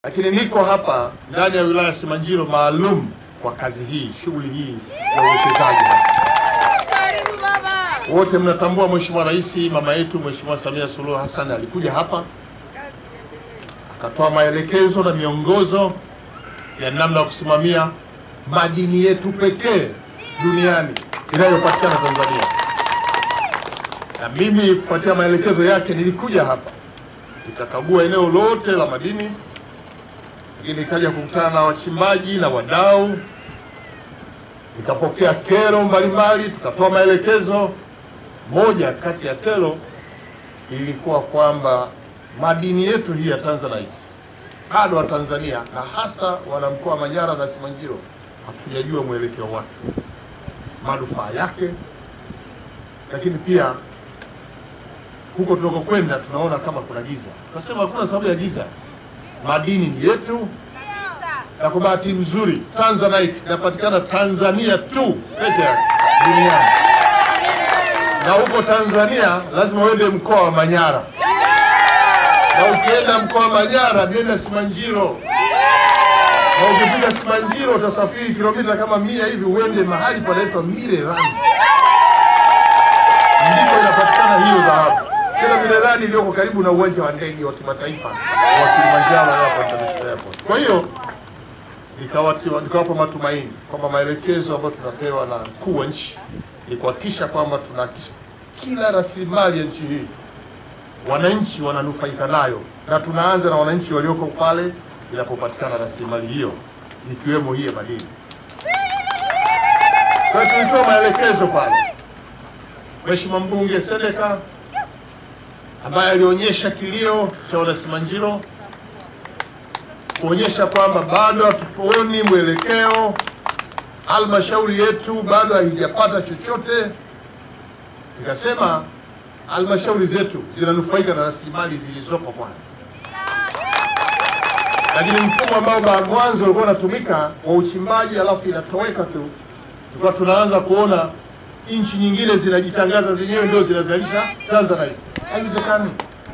Lakini niko hapa ndani ya wilaya ya Simanjiro maalum kwa kazi hii, shughuli hii ya uwekezaji. Karibu baba. Wote mnatambua Mheshimiwa Rais mama yetu Mheshimiwa Samia Suluhu Hassan alikuja hapa akatoa maelekezo na miongozo ya namna ya kusimamia madini yetu pekee duniani inayopatikana Tanzania. Na mimi kufuatia maelekezo yake nilikuja hapa nikakagua eneo lote la madini, lakini nikaja kukutana na wachimbaji na wadau, nikapokea kero mbalimbali, tukatoa maelekezo. Moja kati ya kero ilikuwa kwamba madini yetu hii ya Tanzanite bado wa Tanzania na hasa wanamkoa Manyara na Simanjiro hatujajua mwelekeo wake, manufaa yake, lakini pia huko tunakokwenda tunaona kama kuna giza. Tunasema hakuna sababu ya giza, madini ni yetu, na kwa bahati nzuri Tanzanite inapatikana Tanzania tu peke yake duniani. Na huko Tanzania lazima uende mkoa wa Manyara, na ukienda mkoa wa Manyara nenda Simanjiro, na ukifika Simanjiro utasafiri kilomita kama 100 hivi uende mahali panaitwa Mererani, ndipo inapatikana hiyo dhahabu. Kila Mererani iliyoko karibu na uwanja wa ndege wa kimataifa wa Kilimanjaro Airport. Kwa hiyo nikawapa matumaini kwamba maelekezo ambayo tunapewa na mkuu wa nchi ni kuhakikisha kwamba tunahakikisha kila rasilimali ya nchi hii wananchi wananufaika nayo, na tunaanza na wananchi walioko pale inapopatikana rasilimali hiyo ikiwemo hii ya madini. Kwa hiyo tulitoa maelekezo pale. Mheshimiwa mbunge Sedeka ambaye alionyesha kilio cha wana Simanjiro, kuonyesha kwamba bado hatuoni mwelekeo, halmashauri yetu bado haijapata chochote. Nikasema halmashauri zetu zinanufaika na rasilimali zilizopo kwanza, lakini mfumo ambao mwanzo ulikuwa unatumika wa uchimbaji alafu inatoweka tu, tulikuwa tunaanza kuona nchi nyingine zinajitangaza zenyewe ndio zinazalisha Tanzanite. Haiwezekani.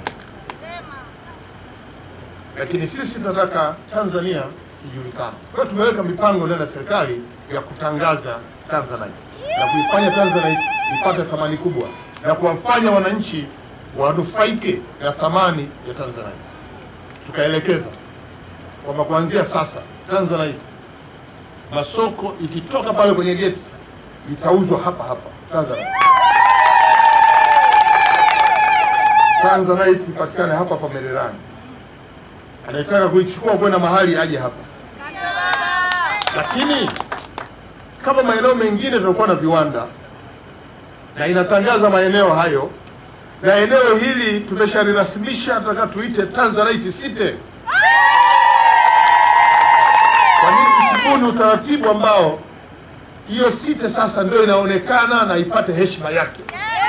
Lakini sisi tunataka Tanzania ijulikane. Kwa tumeweka mipango ndani ya serikali ya kutangaza Tanzanite na kuifanya Tanzanite ipate thamani kubwa na kuwafanya wananchi wanufaike na thamani ya Tanzanite. Tukaelekeza kwamba kuanzia sasa Tanzanite masoko ikitoka pale kwenye geti itauzwa hapa hapa Tanzanite. Tanzanite ipatikane hapa hapa Mererani. Anataka kuichukua kwenda mahali aje hapa. Lakini kama maeneo mengine tulikuwa na viwanda na inatangaza maeneo hayo, na eneo hili tumeshalirasimisha, tunataka tuite Tanzanite City. Kwa nini tusibuni utaratibu ambao hiyo city sasa ndio inaonekana na ipate heshima yake?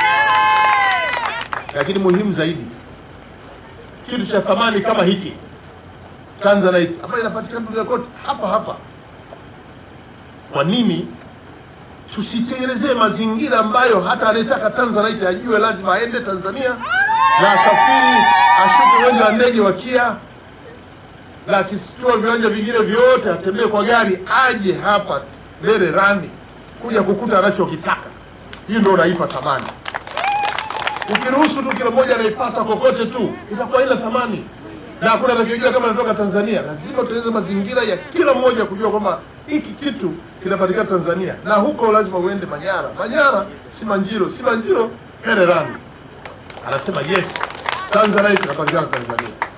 Lakini muhimu zaidi, kitu cha thamani kama hiki Tanzanite ambayo inapatikana duniani kote hapa hapa, kwa nini tusitengenezee mazingira ambayo hata anayetaka Tanzanite ajue lazima aende Tanzania na asafiri ashuke uwanja wa ndege wa Kia na akisitua viwanja vingine vyote atembee kwa gari aje hapa Mererani kuja kukuta anachokitaka? Hiyo ndio unaipa thamani. Ukiruhusu tu kila mmoja anaipata kokote tu, itakuwa ila thamani na hakuna atakayejua kama anatoka Tanzania. Lazima tuweze mazingira ya kila mmoja kujua kwamba hiki kitu kinapatikana Tanzania, na huko lazima uende Manyara, Simanjiro, Mererani. Anasema yes, Tanzanite inapatikana Tanzania.